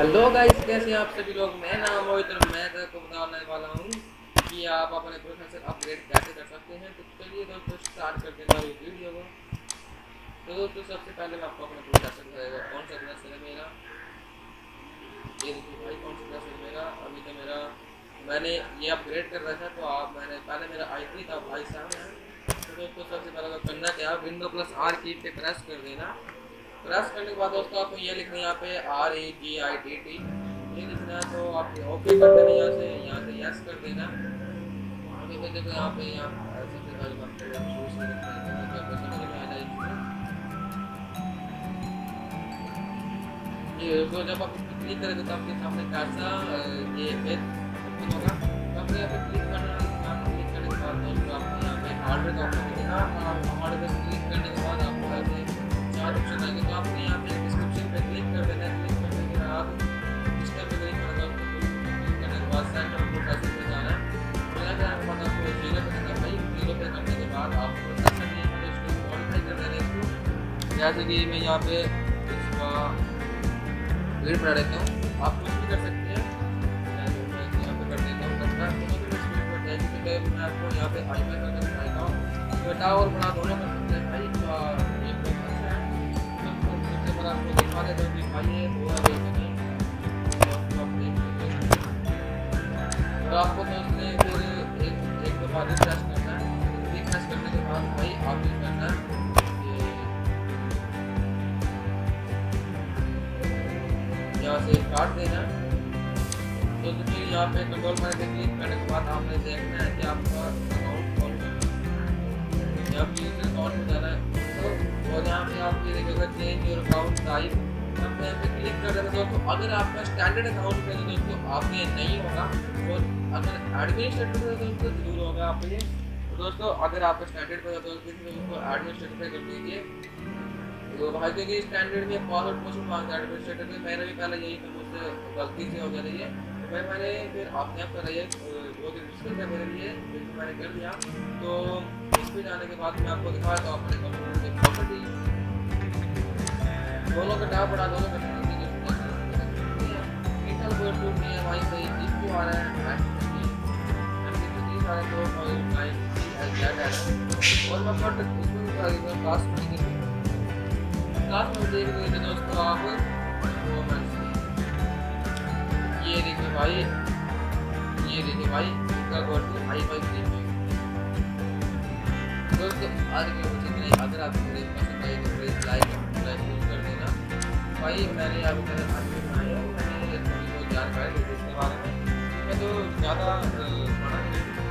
Hello guys, कैसे हैं आप सभी लोग। मैं नाम मोहित और मैं आपको बताने वाला हूँ कि आप अपने प्रोसेसर अपग्रेड कैसे कर सकते हैं। तो चलिए दोस्तों स्टार्ट कर देना ये वीडियो को। तो दोस्तों सबसे पहले मैं आपको अपना प्रोसेसर बताएगा कौन सा प्रोसेसर है मेरा। ये देखिए भाई कौन सा प्रोसेसर मेरा। अभी तो मेरा मैंने ये अपग्रेड कर रखा था, तो आप मैंने पहले मेरा i3 था, i7 है। तो दोस्तों सबसे पहले तो करना क्या, विंडो प्लस आर की पे प्रेस कर देना। प्रेस करने के बाद दोस्तों आपको ये लिखना है यहाँ पे REGITT ये लिखना है। तो आप ओके कर देना, यहाँ से यस कर देना। अभी मैं देखो यहाँ पे सबसे पहले मैं आपको शुरू से लिखना है ताकि आपको समझ में आ जाए इसमें। ये तो जब आप इस पर क्लिक करेंगे तो आपके सामने कैसा ये पेज ओपन होगा। तो आपको यहाँ पे क्लिक करना है। यहाँ पे क्लिक करने के बाद दोस्तों आपको यहाँ पे हार्डवेयर का ऑप्शन मिलेगा। हार्डवेयर क्लिक करने के बाद आपको ऐसे चार ऑप्शन आएंगे। तो आपने यहाँ पे डिस्क्रिप्शन पे क्लिक कर देना है। क्लिक करने के बाद सिस्टम पे क्लिक करना है। क्लिक करने के बाद सेंटर प्रोसेसर पे जाना है। जाने के बाद आपको 0 पे करना है। भाई 0 पे करने के बाद आप प्रोसेसर में इसको मॉडिफाई कर देना है इसको। जैसे कि मैं यहाँ पे इसका ग्रिड बढ़ा देता हूँ, आप कुछ भी कर सकते हैं। मैं यहाँ पे कर देता हूँ 15 दोनों की स्पीड बढ़ जाएगी। तो मैं आपको यहाँ पे हाई कर देना चाहता हूँ, छोटा और बड़ा दोनों कर सकते हैं भाई। ये बहुत अच्छा है। सबसे बड़ा आपको दिखा देता हूँ कि भाई ये पूरा देख नहीं तो आपको तो उसने फिर एक दो बार रिफ्रेश करना है। रिफ्रेश करने के बाद भाई आप ये करना है यहाँ से काट देना। तो फिर यहाँ पे कंट्रोल पर क्लिक करने के बाद आपने देखना है कि आपका अकाउंट कौन सा है। यहाँ पे यूजर अकाउंट में जाना है। तो और यहाँ पे आप ये देखिएगा चेंज योर अकाउंट टाइप, आपने यहाँ पे क्लिक कर देना दोस्तों। अगर आपका स्टैंडर्ड अकाउंट है तो दोस्तों आप ये नहीं होगा, और अगर एडमिनिस्ट्रेटर है तो दोस्तों जरूर होगा आप ये। तो दोस्तों अगर आपका स्टैंडर्ड पे तो उसको एडमिनिस्ट्रेटर पे कर दीजिए। तो भाई क्योंकि स्टैंडर्ड में पासवर्ड पोस्ट मांगता है एडमिनिस्ट्रेटर में, मेरा भी पहले यही था, मुझसे गलती से हो जा रही है। तो मैंने फिर अपने आप कर रही है 2 दिन मुश्किल था मेरे लिए, लेकिन मैंने कर लिया। तो इस पर जाने के बाद मैं आपको दिखाता हूँ अपने कंप्यूटर की प्रॉपर्टी। दोनों का टैब बड़ा, दोनों का कोई टूट नहीं है भाई। सही चीज क्यों आ रहा है और मैं क्लास में देख रहे थे दोस्तों आप। ये देखिए भाई, ये देखिए भाई इसका कोड तो i5 दोस्तों। आज की वीडियो इतनी। अगर आपको वीडियो पसंद आई तो प्लीज लाइक कर देना भाई। मैंने अभी तक बनाया, मैंने थोड़ी बहुत जानकारी दी इसके बारे में। मैं तो ज़्यादा पढ़ा नहीं।